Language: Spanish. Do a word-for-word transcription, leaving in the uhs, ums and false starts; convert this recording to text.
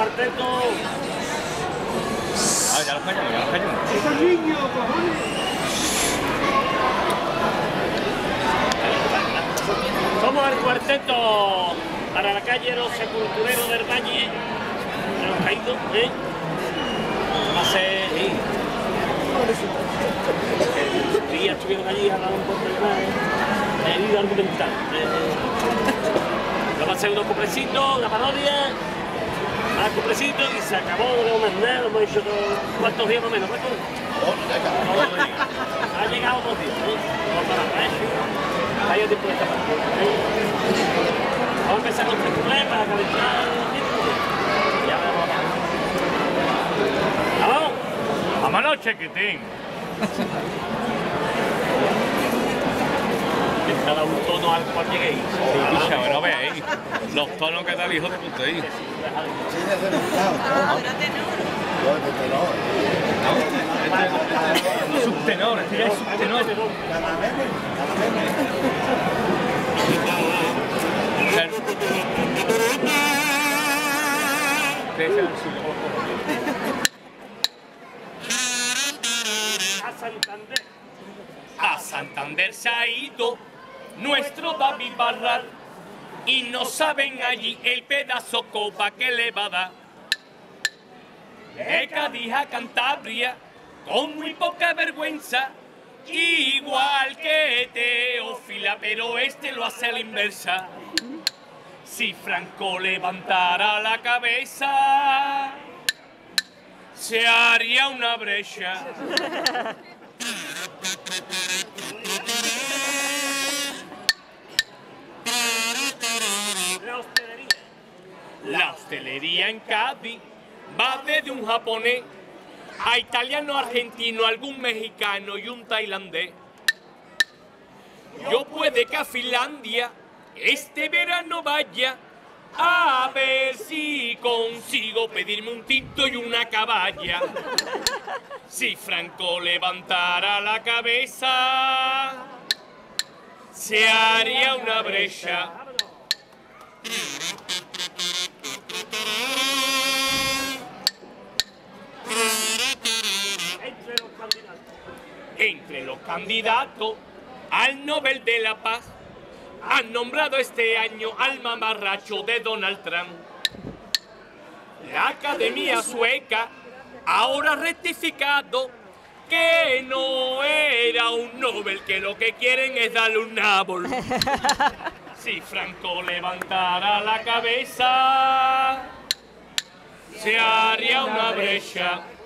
cuarteto. Ah, ya los callamos, ya los callamos. ¡Esos niños, cojones! Somos el cuarteto para la calle Los Sepultureros del Valle de los Caídos, ¿eh? Va a ser... Sí. El día estuvieron allí hablando un poco de más, de herido argumental. ¿eh? Va a ser unos cuplecitos, una parodia, más cuplecitos y se acabó, no tengo más nada, lo hemos hecho todos, ¿cuántos días más o menos? ¿Cuántos? Todos los días. Ha llegado dos días, ¿eh? Vamos para la Hay tiempo de esta parte. Vamos a empezar con tres cuplés para calentar el tiempo. Ya vamos a ¡vamos! ¡Vámonos, chiquitín! En cada un tono al cual lleguéis. Sí, picha, bueno, veis. Los tonos que tal hijo de puta ahí. No, subtenor, este ya es subtenor. A Santander. A Santander se ha ido nuestro David Barral y no saben allí el pedazo copa que le va a dar. De Cádiz a Cantabria con muy poca vergüenza, igual que Teófila, pero este lo hace a la inversa. Si Franco levantara la cabeza, se haría una brecha. La hostelería. La hostelería en Cádiz va desde un japonés a italiano, argentino, algún mexicano y un tailandés. Yo puede que a Finlandia este verano vaya a ver si consigo pedirme un tinto y una caballa. Si Franco levantara la cabeza, se haría una brecha. Entre los candidatos. Entre los candidatos al Nobel de la Paz han nombrado este año al mamarracho de Donald Trump. La Academia Sueca ahora ha rectificado que no era un Nobel, que lo que quieren es darle un nabol. Si Franco levantara la cabeza, se haría una brecha.